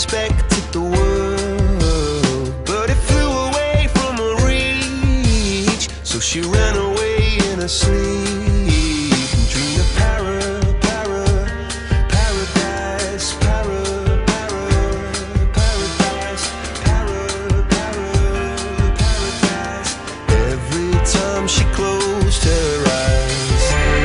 expected the world, but it flew away from her reach. So she ran away in her sleep and dreamed of paradise, paradise. Every time she closed her eyes,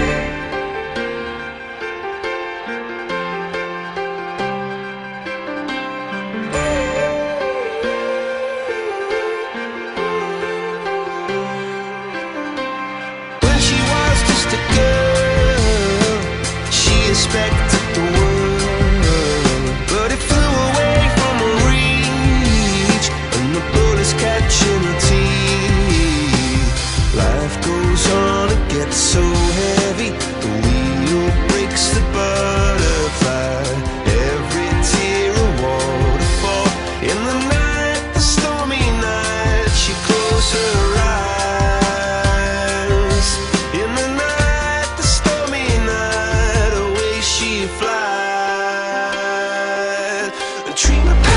expected the world, but it flew away from her reach, and the bullets catching her teeth. Life goes on, it gets so heavy, the wheel breaks the butterfly. Every tear a waterfall. In the night, the stormy night, she closed her eyes. In the night, the stormy night, she flies and dream of